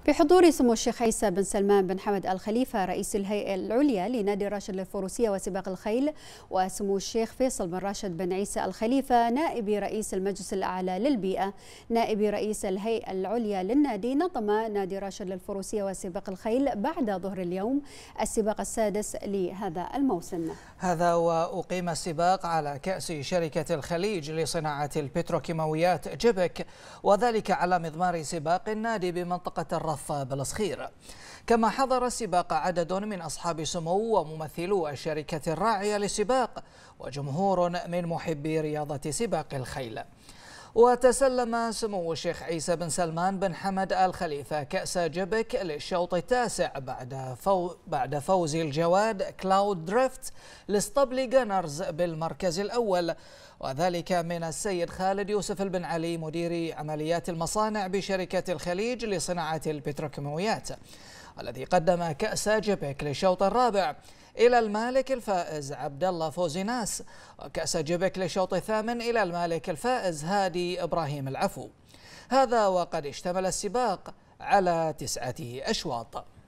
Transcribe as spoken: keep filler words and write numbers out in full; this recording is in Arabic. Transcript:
بحضور سمو الشيخ عيسى بن سلمان بن حمد آل خليفة رئيس الهيئة العليا لنادي راشد للفروسية وسباق الخيل، وسمو الشيخ فيصل بن راشد بن عيسى آل خليفة نائب رئيس المجلس الأعلى للبيئة نائب رئيس الهيئة العليا للنادي، نظم نادي راشد للفروسية وسباق الخيل بعد ظهر اليوم السباق السادس لهذا الموسم. هذا وأقيم السباق على كأس شركة الخليج لصناعة البتروكيماويات جبك، وذلك على مضمار سباق النادي بمنطقة الرفاه بالصخير. كما حضر السباق عدد من أصحاب سمو وممثلو الشركة الراعية للسباق وجمهور من محبي رياضة سباق الخيل. وتسلم سمو الشيخ عيسى بن سلمان بن حمد آل خليفة كأس جبك للشوط التاسع بعد فو بعد فوز الجواد كلاود دريفت لاسطبل جانرز بالمركز الأول، وذلك من السيد خالد يوسف بن علي مدير عمليات المصانع بشركة الخليج لصناعة البتروكيماويات، الذي قدم كأس جبك للشوط الرابع إلى المالك الفائز عبد الله فوزيناس، وكأس جبك للشوط الثامن إلى المالك الفائز هادي إبراهيم العفو. هذا وقد اشتمل السباق على تسعة أشواط.